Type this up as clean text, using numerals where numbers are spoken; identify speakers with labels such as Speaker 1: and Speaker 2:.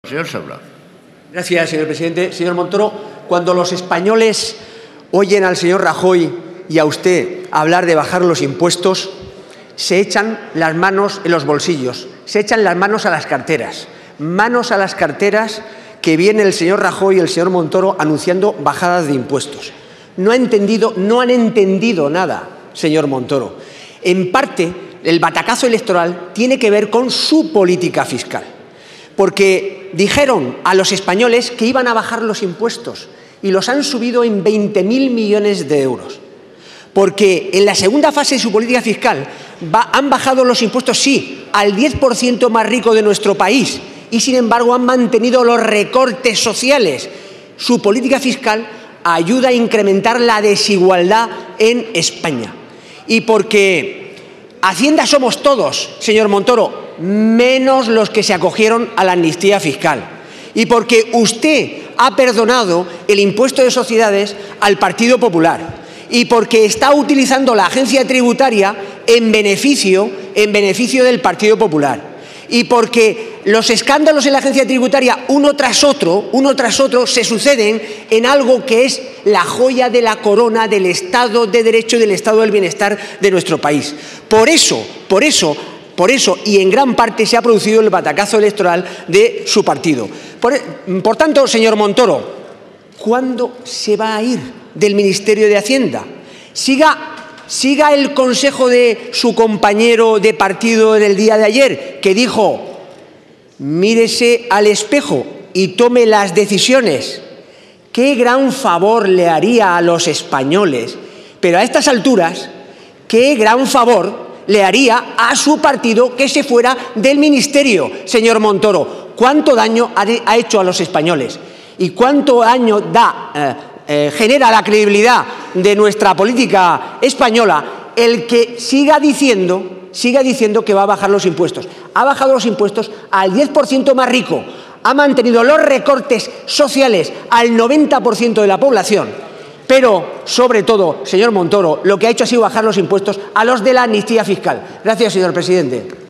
Speaker 1: Señor Saura.
Speaker 2: Gracias, señor presidente. Señor Montoro, cuando los españoles oyen al señor Rajoy y a usted hablar de bajar los impuestos, se echan las manos en los bolsillos, se echan las manos a las carteras. Manos a las carteras que viene el señor Rajoy y el señor Montoro anunciando bajadas de impuestos. No han entendido nada, señor Montoro. En parte, el batacazo electoral tiene que ver con su política fiscal. Porque dijeron a los españoles que iban a bajar los impuestos y los han subido en 20.000 millones de euros. Porque en la segunda fase de su política fiscal han bajado los impuestos, sí, al 10% más rico de nuestro país y, sin embargo, han mantenido los recortes sociales. Su política fiscal ayuda a incrementar la desigualdad en España. Y porque Hacienda somos todos, señor Montoro, menos los que se acogieron a la amnistía fiscal. Y porque usted ha perdonado el impuesto de sociedades al Partido Popular. Y porque está utilizando la agencia tributaria en beneficio del Partido Popular. Y porque los escándalos en la agencia tributaria, uno tras otro, se suceden en algo que es la joya de la corona del Estado de Derecho y del Estado del bienestar de nuestro país. Por eso, y en gran parte se ha producido el batacazo electoral de su partido. Por tanto, señor Montoro, ¿cuándo se va a ir del Ministerio de Hacienda? Siga el consejo de su compañero de partido del día de ayer, que dijo: mírese al espejo y tome las decisiones. Qué gran favor le haría a los españoles, pero a estas alturas, qué gran favor le haría a su partido que se fuera del ministerio, señor Montoro. ¿Cuánto daño ha hecho a los españoles? ¿Y cuánto daño genera la credibilidad de nuestra política española el que siga diciendo que va a bajar los impuestos? Ha bajado los impuestos al 10% más rico, ha mantenido los recortes sociales al 90% de la población, pero, sobre todo, señor Montoro, lo que ha hecho ha sido bajar los impuestos a los de la amnistía fiscal. Gracias, señor presidente.